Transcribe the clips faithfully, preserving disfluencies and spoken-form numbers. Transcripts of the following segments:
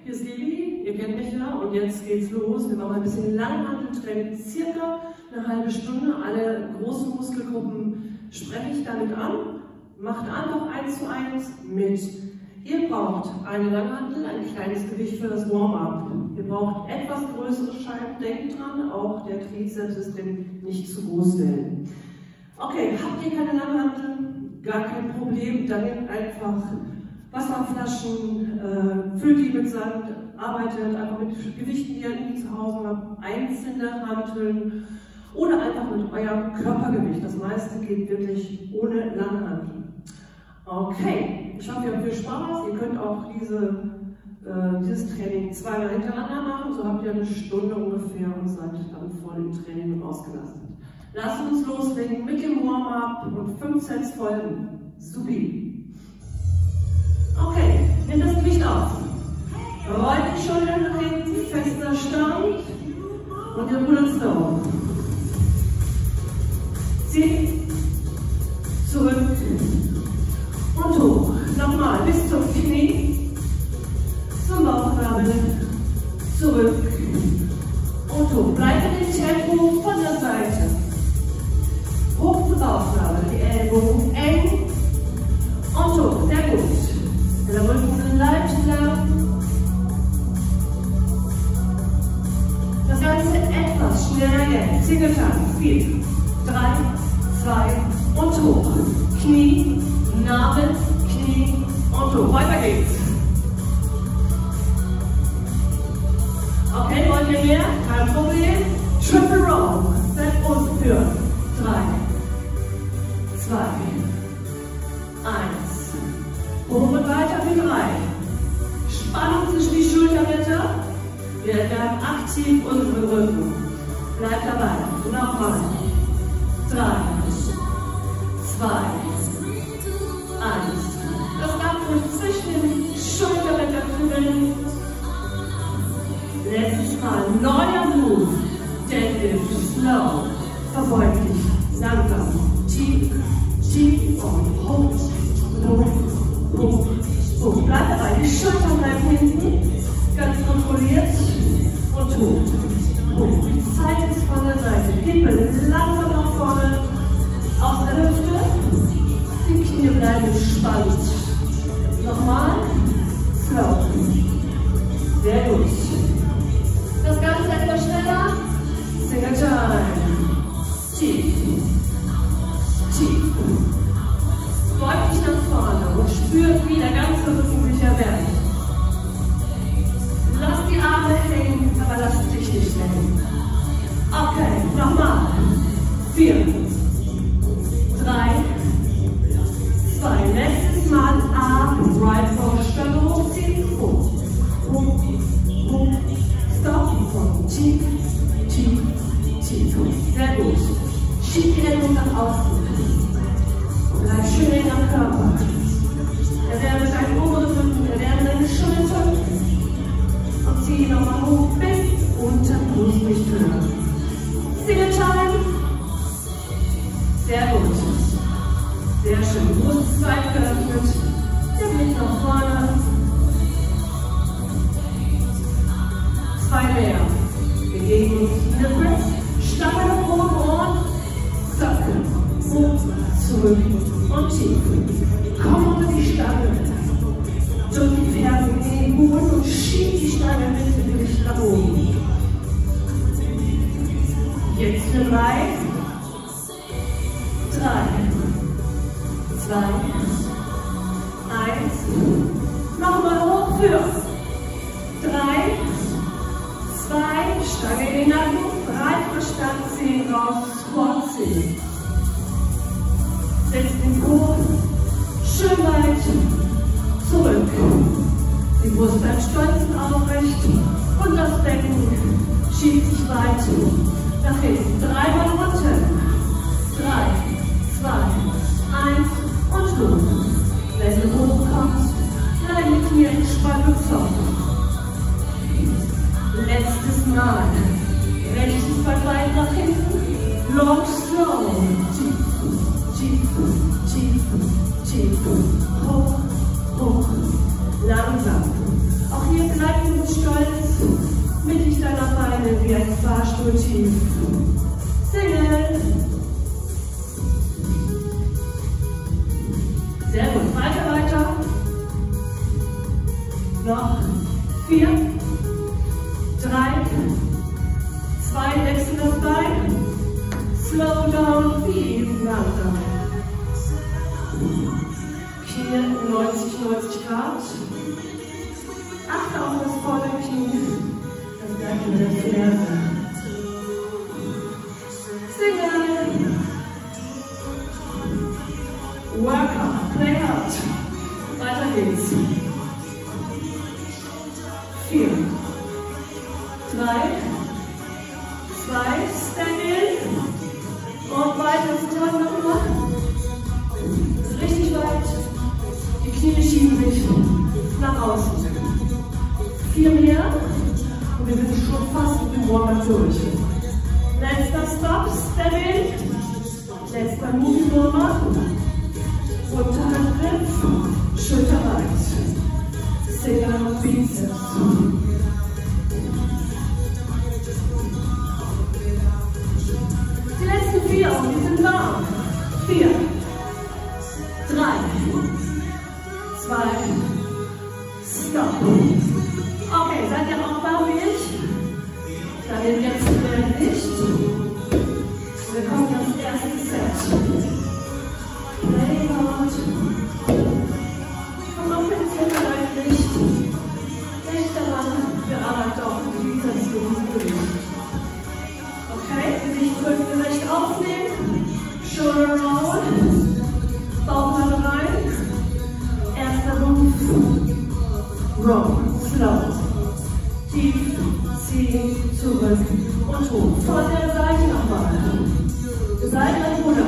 hier ist Lili, ihr kennt mich ja und jetzt geht's los. Wir machen ein bisschen Langhanteltraining, circa eine halbe Stunde. Alle großen Muskelgruppen spreche ich damit an. Macht einfach eins zu eins mit. Ihr braucht eine Langhantel, ein kleines Gewicht für das Warm-up. Ihr braucht etwas größere Scheiben, denkt dran, auch der Trizeps ist denn nicht zu groß stellen. Okay, habt ihr keine Langhantel? Gar kein Problem, dann nehmt einfach Wasserflaschen, äh, füllt die mit Sand, arbeitet einfach mit Gewichten, die ihr nie zu Hause habt, einzelne Hanteln oder einfach mit eurem Körpergewicht. Das meiste geht wirklich ohne Langhantel. Okay, ich hoffe, ihr habt viel Spaß. Ihr könnt auch diese, äh, dieses Training zweimal hintereinander machen, so habt ihr eine Stunde ungefähr und seid dann voll im Training und ausgelastet. Lasst uns loslegen mit dem Warm-up und fünf Sets folgen. Supi! Okay, nehmt das Gewicht auf. Rollt die Schultern nach hinten, fester Stand und ihr rudert slow. Zieht, zurück und hoch. Nochmal bis zum Knie, zum Bauchnabel, zurück und hoch. Bleibt in dem Tempo von der Seite. Hoch zum Bauchnabel, die Ellbogen eng und hoch. Sehr gut. Der Rücken bleibt lang. Das Ganze etwas schneller jetzt. Single Time. vier, drei, zwei und hoch. Knie, Nabel, Knie und hoch. Weiter geht's. Okay, wollt ihr mehr? Kein Problem. Triple Roll. Seid unten für drei, zwei, eins. Hoch und weiter für drei. Spannung zwischen die Schulterblätter. Wir werden aktiv unseren Rücken. Bleibt dabei. Nochmal. Drei, zwei, eins. Das darf ruhig zwischen den Schulterblättern fühlen. Letztes Mal. Neuer Move. Deadlift. Slow. Verbeugt dich. Langsam. Tief, tief und hoch, hoch. Hoch, hoch. Bleibt dabei, die Schultern bleiben hinten, ganz kontrolliert und hoch, hoch. Die Zeit ist von der Seite. Kippel langsam nach vorne, aus der Hüfte. Die Knie bleiben gespannt. Nochmal, slow. Sehr gut. Das Ganze etwas schneller. Single Time. Tief, tief. Beugt dich nach vorne und spürt, wie der ganze Rücken sich erwärmt. Lass die Arme hängen, aber lass dich nicht hängen. Okay, nochmal. Vier, drei, zwei. Letztes Mal Arm, right Vorderstange hochziehen. Hoch, hoch, hoch. Stop und tief, tief, tief. Sehr gut. Schieb die Ellbogen nach außen. Bleib schön am Körper. Erwärme deinen oberen Rücken, erwärme deine Schultern und zieh nochmal hoch bis unter Brustmichthöhe. Single Time. Sehr gut. Sehr schön. Brust weit geöffnet. Der Blick nach vorne. Zwei mehr. Wir gehen in den Press. Stange nach oben, Ohren. Zack. Hoch, zurück. Und tief. Komm unter die Stange. Drück die Fersen in den Boden und schieb die Stange mit dem Gewicht nach oben. Jetzt für drei. Drei. Zwei. Eins. Nochmal hoch für. Drei. Zwei. Stange in den Nacken. Breit Verstand. Zehen raus. Squat zehn. Setz den Po schön weit zurück. Die Brust bleibt stolz und aufrecht und das Becken schiebt sich weit nach hinten. Dreimal runter. Drei, zwei, eins und hoch. Wenn du hochkommst, bleib mit mir entspannt und soft. Letztes Mal. Rechtes Bein nach hinten. Long, slow. Tief, tief, tief, hoch, hoch, langsam. Auch hier bleibt mit Atme tief. Single. Sehr gut. Weiter, weiter. Noch vier, drei, zwei, wechseln das Bein. Slow down, viel langsam. Knie neunzig, neunzig Grad. Achte auf das Vorderknie. Das bleibt in der Ferse. Single. Work hard, play hard. Weiter geht's. Vier, drei, zwei, stand in und weiter zusammen nochmal. Richtig weit. Die Knie schieben sich nach außen. Vier mehr und wir sind schon fast mit dem Warm-up durch. Letzter Stop, stand in. Letzter Move, Warm-up. Unterhandgriff, Schulter weit. Single Bizeps. Die letzten vier und die sind warm. Vier, drei, zwei, stop. Okay, seid ihr auch da wie ich? Dann nehmt jetzt mehr Licht. Wir kommen ins erste Set. Play hard. Komm auf ins Hinterleiblich. Denk daran, wir arbeiten auch mit Bizeps für diese Gewicht. Okay, Gesicht rückgerecht aufnehmen. Shoulder roll. Bauch rein. Erster Move. Roll. Slow. Tief. Ziehen. Zurück. Und hoch. Von der Seite nochmal. Seite und Bruder.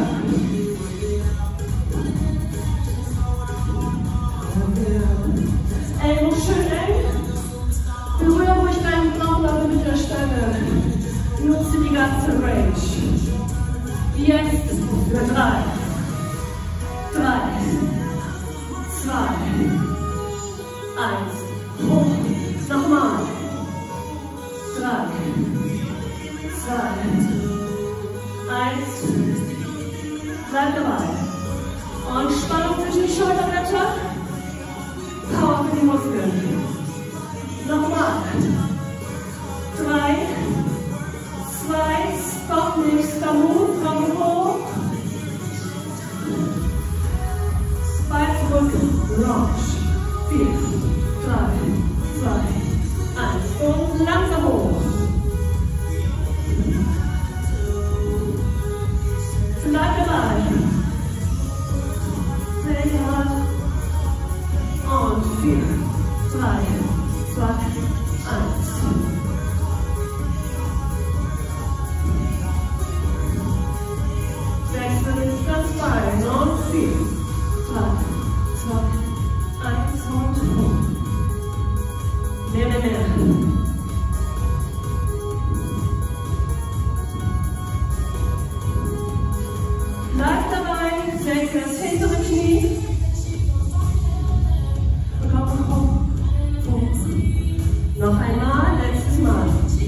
Ellbogen schön eng. Berühre ruhig deinen Bauchnabel mit der Stange. Nutze die ganze Range. Jetzt für drei, drei, zwei, eins. Hoch. Nochmal. Drei, zwei, eins. Bleib dabei. Und Spannung zwischen die Schulterblätter. Power für die Muskeln. Nochmal. Drei, zwei, stop, nächster Move, komm hoch. Zwei zurück, launch. Vier, drei, zwei, eins. Und langsam hoch. Bleib dabei. Sehr hart. Und vier, drei, zwei, eins. Wechseln das Bein und vier, drei, zwei, eins und hoch. Mehr, mehr, mehr. Bleib dabei, senke das hintere Knie. Noch einmal, letztes Mal.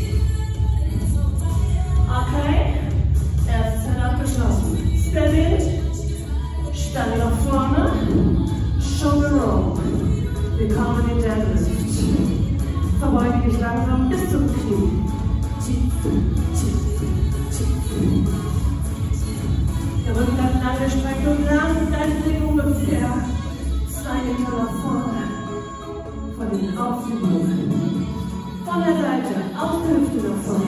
Okay, erstes Set abgeschlossen. Step in, Stange nach vorne, Shoulder Roll. Wir kommen in den Deadlift. Verbeuge dich langsam bis zum Knie. Tief, tief, tief. Der Rücken bleibt lang gestreckt und lang deine Bewegung ungefähr zwei Meter nach vorne. Von den Aufübungen. Von der Seite, auf die Hüfte nach vorne.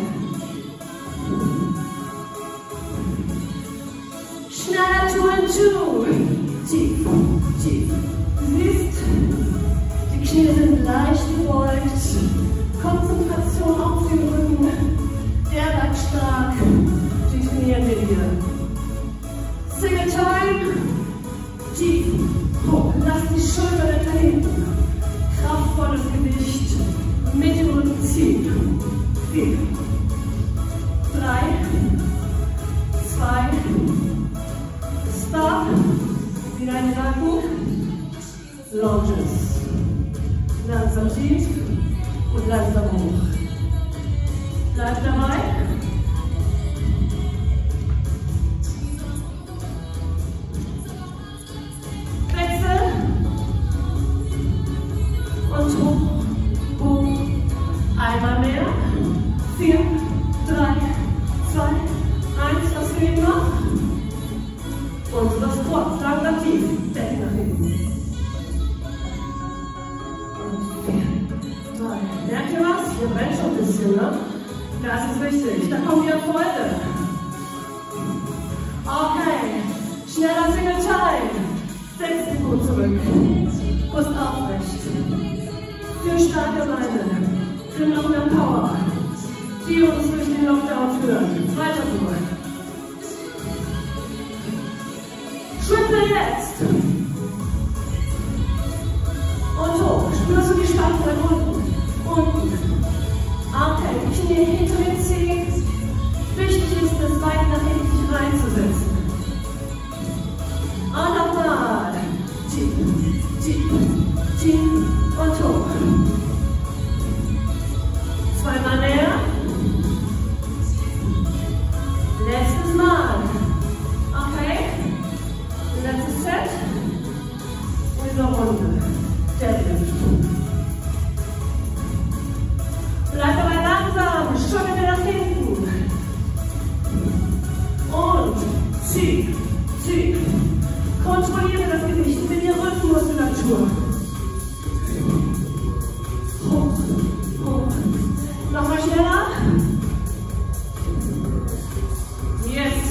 Schneller, two and two. Tief, tief. Du siehst, die Knie sind leicht gebeugt. Konzentration auf den Rücken. Der bleibt stark. Die trainieren wir hier. Single time. Tief, hoch. Lass die Schulterblätter hinten. Kraftvolles Gewicht. Mit dem Rücken ziehen. Vier, drei, zwei, stop. Wieder ein Nacken. Lunges. Langsam tief und langsam hoch. Bleib dabei. hoch, hoch. Einmal mehr. Vier, drei, zwei, eins. Das geht noch. Und das Quad. Langsam tief. Decke nach hinten. Und vier, drei. Merkt ihr was? Ihr brennt schon ein bisschen, ne? Das ist wichtig. Da kommen die Erfolge. Okay. Schneller Single Time. Sechs Sekunden zurück. Brust aufrecht. Für starke Beine. Für noch mehr Power. Die uns durch den Lockdown führen. Weiter zurück. Triple jetzt. Und hoch. Spürst du die Spannung unten? Unten. Okay, die Knie hinter den Zehen. Wichtig ist, das Bein nach hinten sich reinzusetzen. Und nochmal. Tief, tief, tief und hoch. Zweimal näher. Letztes Mal. Okay. Letztes Set. Und eine Runde. Deadlift. Bleib dabei langsam. Schulter nach hinten. Und zieh, zieh. Kontrolliere das Gewicht mit der Rückenmuskulatur. Hoch, hoch. Nochmal schneller. Yes.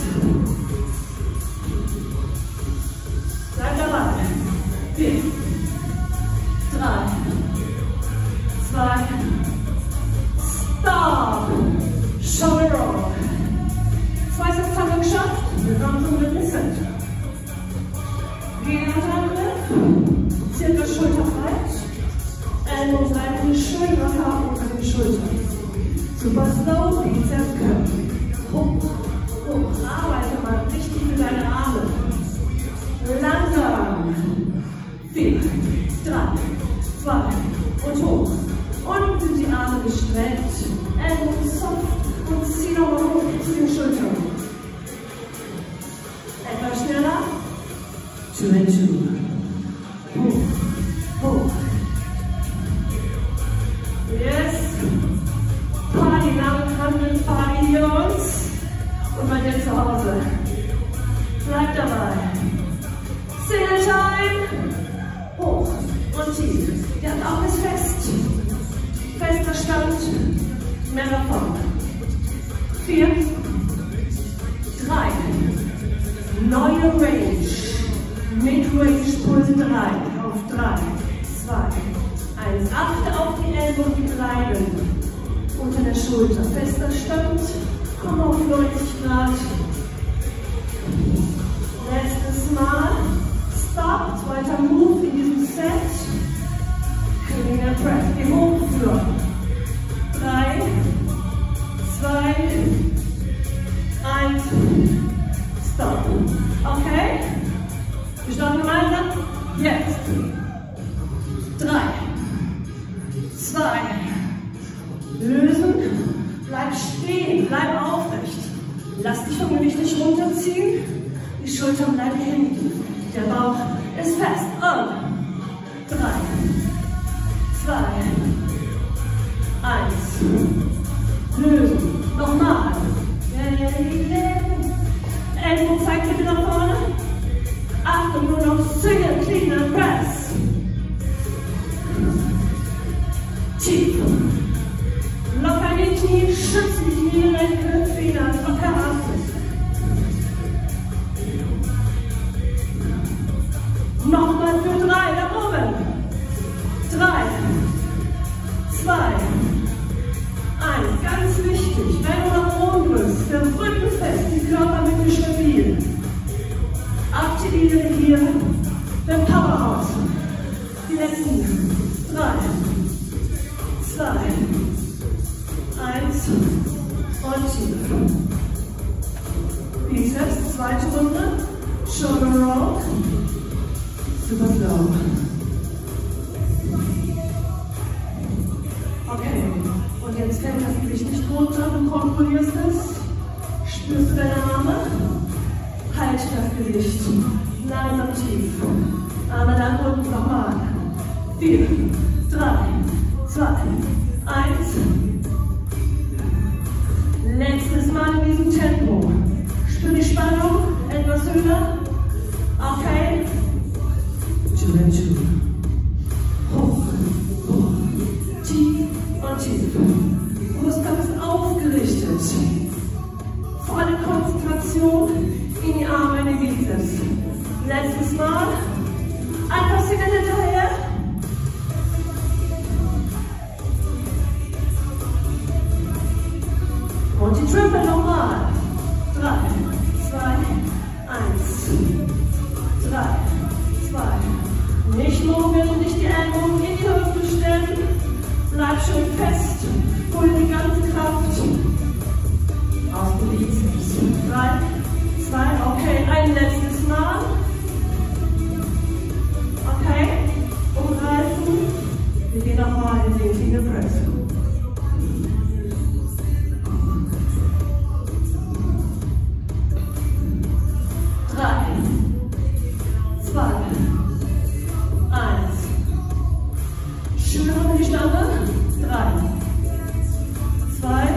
Bleib dabei. Vier, drei, zwei, stop. Shoulder roll. Zwei Sets haben wir geschafft. Wir kommen zum dritten Set. Gegenangriff, circa schulterbreit, Ellbogen bleiben schön locker unter den Schultern. Super slow, Bizeps Curl. Hoch, hoch, arbeite mal richtig mit deinen Armen. Langsam. Vier, drei, zwei und hoch. Unten sind die Arme gestreckt, Ellbogen soft und zieh nochmal hoch zu den Schultern. Etwas schneller. Two and two. Hoch, hoch. Yes. Party, Namen, Party hier uns. Und bei dir zu Hause. Bleib dabei. Single Time. Hoch und tief. Der Arm ist fest. Fester Stand. Mehr davon. Vier. Drei. Neue Range. Mid-Range Pulse drei. Auf drei. zwei. eins. Achte auf die Ellbogen, die bleiben. Unter der Schulter. Fester Stand. Komm auf neunzig Grad. Letztes Mal. Stop. Zweiter Move in diesem Set. Cleaner Press. Geh hoch für. drei. zwei. eins. Stop. Okay? Wir starten gemeinsam. Jetzt. Drei. Zwei. Lösen. Bleib stehen. Bleib aufrecht. Lass dich vom Gewicht nicht runterziehen. Die Schultern bleiben hinten. Der Bauch ist fest. Und. Drei. Zwei. Eins. Lösen. Nochmal. Ellbogen zeigt bitte nach vorne. Achtung, nur noch Single, Clean and Press. Tief. Locker die Knie, schützen die Kniegelenke, Federn locker ab. Nochmal für drei, da oben. Drei. Zwei. Eins. Ganz wichtig, wenn du nach oben bist, der Rücken fest, die Körpermitte stabil. Aktiviere hier den Powerhouse. Die letzten drei, zwei, eins und tief. Bizeps, zweite Runde. Shoulder Roll. Super slow. Okay, und jetzt fällt das Gewicht nicht runter, du kontrollierst es. Spürst du deine Arme? Halt das Gewicht. Langsam tief. Arme dann unten nochmal. Vier, drei, zwei, eins. Letztes Mal in diesem Tempo. Spür die Spannung, etwas höher. Okay. Two and two. Hoch, hoch, tief und tief. Brustkorb ist aufgerichtet. Volle Konzentration in die Arme, in die Bizeps. Letztes Mal. Ein paar Sekunden hinterher. Und die Triple nochmal. Drei, zwei, eins. Drei, zwei. Nicht mogeln, nicht die Ellbogen in die Hüfte stellen. Bleib schön fest. Hol die ganze Kraft aus dem Bizeps. Drei, zwei, okay. Ein letztes Mal. Okay. Umreißen. Wir gehen nochmal in den Single Press. Drei, zwei, eins. Schön an die Stange. Drei, zwei,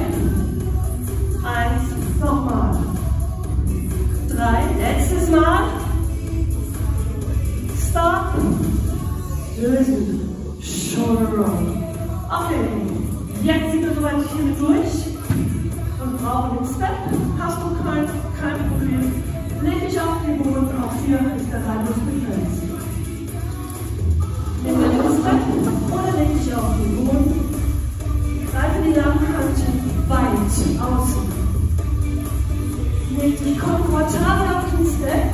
eins. Nochmal. Drei, letztes Mal. Stop. Lösen. Shoulder roll. Okay. Jetzt sind wir soweit hier durch und brauchen den Step. Hast du kein, kein Problem. Leg dich auf den Boden, auch hier ist der Radius begrenzt. Nimm den Step oder leg dich auf den Boden. Greife die Langhantel weit außen. Leg dich komfortabel auf den Step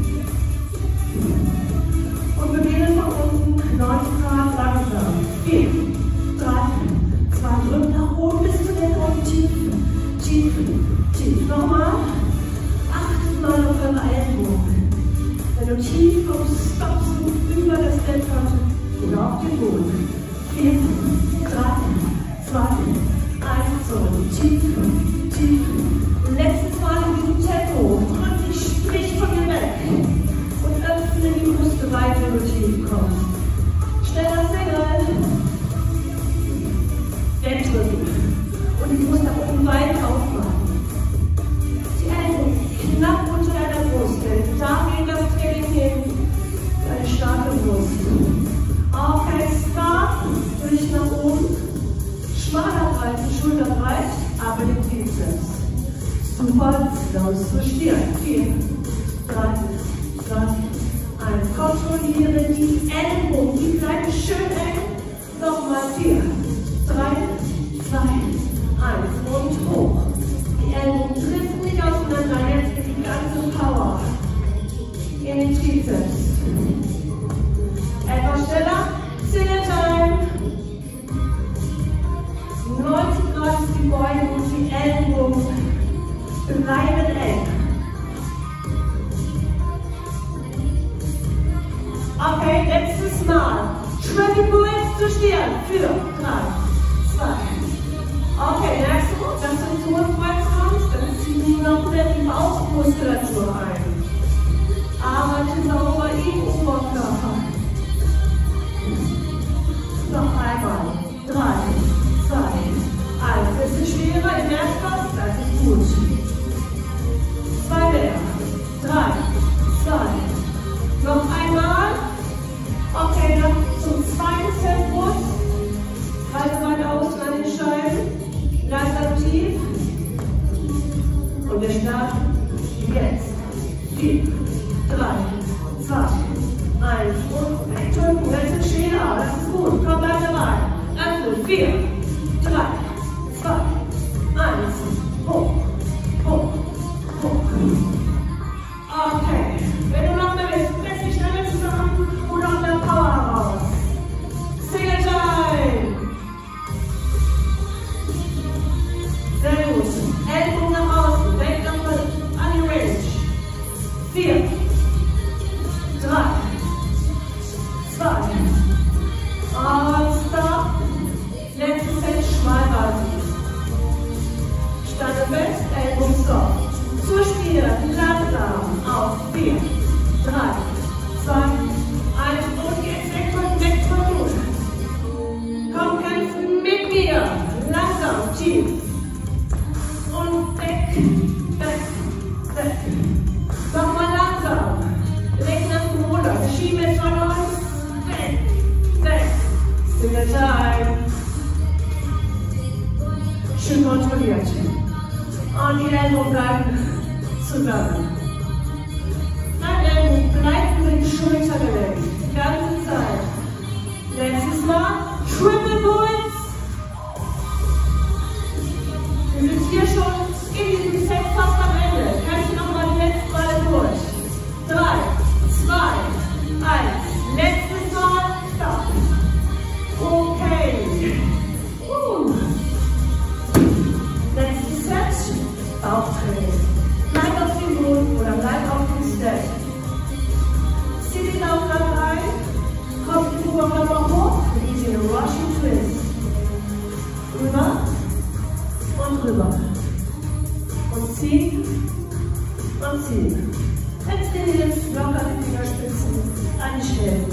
und bewege von unten neunzig Grad langsam. vier, drei, zwei, drück nach oben bis zu den Boden tief, tief, tief. Nochmal. Mal auf eure Ellenbogen. Wenn du tief kommst, stoppst du über das Bettkanten oder auf den Boden. vier, drei, zwei, eins. So, tief, tief. Letztes Mal in diesem Tempo. Drück dich, sprich von dir weg. Und öffne die Brust weit, wenn du tief kommst. Schneller Single. Wegdrücken. Und die Brust nach oben weit aufmachen. Die Ellenbogen knapp unter deiner Brust, denn da geht das Training hin für eine starke Brust. Okay, start, durch nach oben, schmaler Breite, schulterbreit, aber den Bizeps. Super, los zur Stirn. vier, drei, zwei, eins. Kontrolliere die Ellenbogen, die bleiben schön eng. Nochmal vier, drei, zwei, eins und hoch. Die Ellenbogen driften nicht auseinander, jetzt geht die ganze Power in den Trizeps. Etwas schneller, Single Time. neunzig Grad ist die Beugung und die Ellenbogen bleiben eng. Okay, letztes Mal. Schwimmen du jetzt zur Stirn. Für drei, zwei. Okay, merkst du, dass du zu uns kommst? Dann ziehen wir noch mehr die Bauchmuskulatur ein. Arbeite sauber im Oberkörper. Noch einmal. Drei, zwei, eins. Das ist schwerer, ihr merkt was? Das ist gut. Zwei mehr. Drei, zwei. Noch einmal. Okay, dann zum zweiten Set Brust. Reite weit aus an den Scheiben. Langsam tief. Und wir starten jetzt. Vier, drei, zwei, eins. Und wegdrücken. Das ist schwerer. Das ist gut. Komm, bleib dabei. Öffne. Vier, drei, zwei, eins. Hoch, hoch, hoch. Okay. Wenn du noch mehr willst, press dich schnell zusammen und noch mehr Power raus. Single Time. Sehr gut. Ellbogen nach außen. Weg nochmal an die Range. Vier, drei, zwei. Und stop. Letztes Und die Ellbogen bleiben zusammen. Dein Ellbogen bleibt über die Schulter gelegt. Die ganze Zeit. Letztes Mal. Triple Bulls. Wir sind hier schon in diesem Set fast am Ende. Kannst du nochmal die letzten Male durch. Drei, zwei, eins. Letztes Mal. Stopp. Okay. Uh. Letztes Set. Bauchtraining. Bleib auf dem Boden oder bleib auf dem Step. Zieh die Laufrad ein. Kopf den Oberkörper hoch. Easy Russian Twist. Rüber und rüber. Und ziehen und ziehen. Jetzt nehmen wir jetzt locker die Fingerspitzen an die Stellen.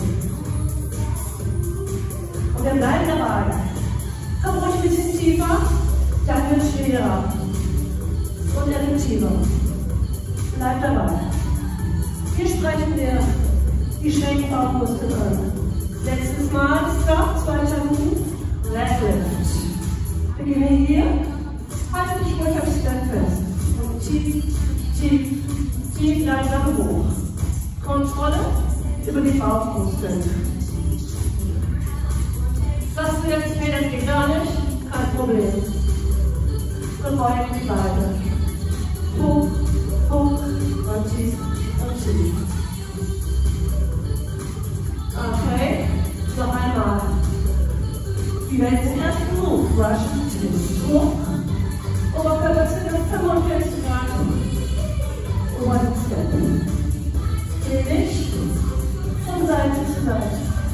Und wir bleiben dabei. Komm ruhig ein bisschen tiefer, dann wird es schwerer. Und effektiver. Bleib dabei. Hier sprechen wir die Schrägbauchmuskeln an. Letztes Mal, Stop, zweiter Move, Left Lift. Beginne hier, halte dich ruhig am Step fest. Und tief, tief, tief langsam hoch. Kontrolle über die Bauchmuskeln. Das du jetzt, hey, das geht gar nicht, kein Problem. Und beugen die Beine. Hoch, hoch und tief und tief. Okay, noch einmal. Wie wäre jetzt den ersten Move? Russian Twist. Hoch. Oberkörper circa fünfundvierzig Grad. Oberen Step. Dreh dich von Seite zu Seite.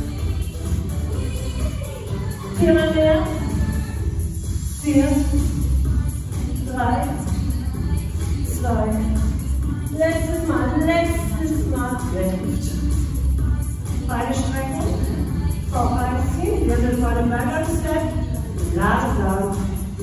Viermal mehr. Vier. Drei. Zwei. Letztes Mal. Letztes Mal. Lift. Beine strecken. Bauch einziehen. Wir sind bei dem weiteren Step. Langsam.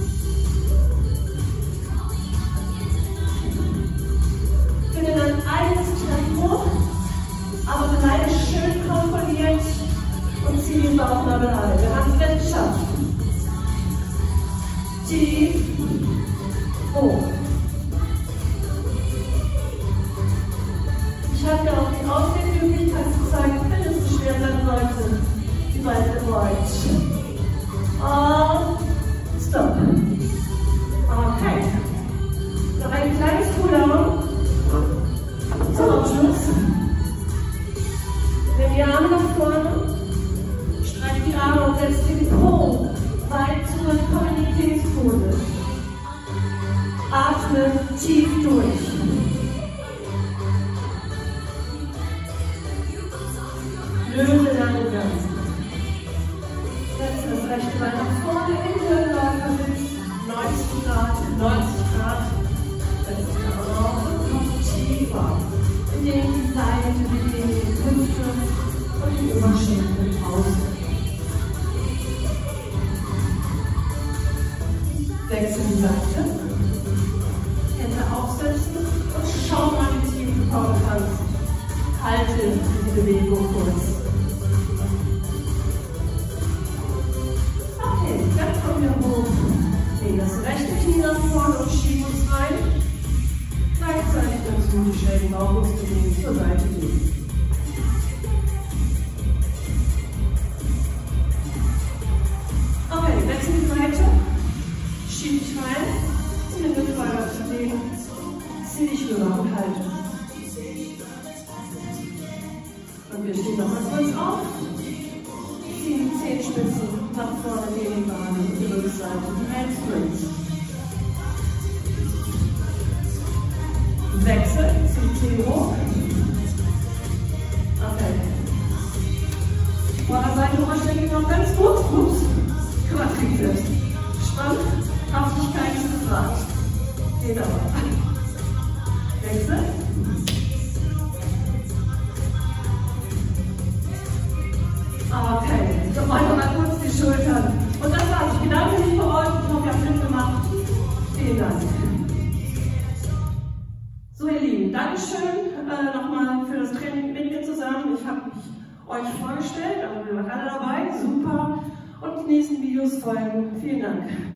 Finde dein eigenes Tempo, aber bleibe schön kontrolliert und zieh den Bauchnabel ein. Wir haben es jetzt geschafft. Tief, hoch. Ich habe dir auch die Auswegmöglichkeit gezeigt, wenn es zu schwer sein sollte. Die Beine gebeugt. Und stop. Okay. Noch ein kleines Cooldown. Zum Abschluss. Nimm die Arme nach vorne. Streck die Arme und setz den Po weit zur Kommunitätspose. Atme tief durch. Löse lange Gang. Setze das rechte Bein nach vorne in den Höhenläufersitz. neunzig Grad, neunzig Grad. Setze die Arme auf und komm tiefer. Indem die Seite bewegen, die Hüfte und die Oberschenkel aus. Wechsel die Seite. Hände aufsetzen und schau mal, wie tief du kommen kannst. Halte die Bewegung kurz. Okay, dann kommen wir hoch. Nehmen das rechte Knie nach vorne und schieben uns rein. Gleichzeitig dazu die schrägen Bauchmuskeln zur Seite legen. Okay, wechsel die Seite. Schieb dich rein. In den Mittelbeiner zu legen. Zieh dich rüber und halte. Und wir stehen nochmal kurz auf. Ziehen die Zehenspitzen nach vorne neben die Beine und die Rückseite. Die Handsprints. Wechsel, zieh Zehen hoch. Okay. Vorderseite Oberschenkel noch ganz gut. Ups. Quadrizeps. Spannend. Haftigkeit ist gefragt. Geht aber. Wechsel. Okay, so machen wir mal kurz die Schultern. Und das war's. Ich bedanke mich für euch. Ich hoffe, ihr habt mitgemacht. Vielen Dank. So, ihr Lieben, Dankeschön äh, nochmal für das Training mit mir zusammen. Ich habe mich euch vorgestellt, aber wir waren alle dabei. Super. Und die nächsten Videos folgen. Vielen Dank.